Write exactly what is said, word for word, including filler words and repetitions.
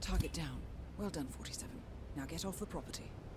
Target down. Well done, forty-seven. Now get off the property.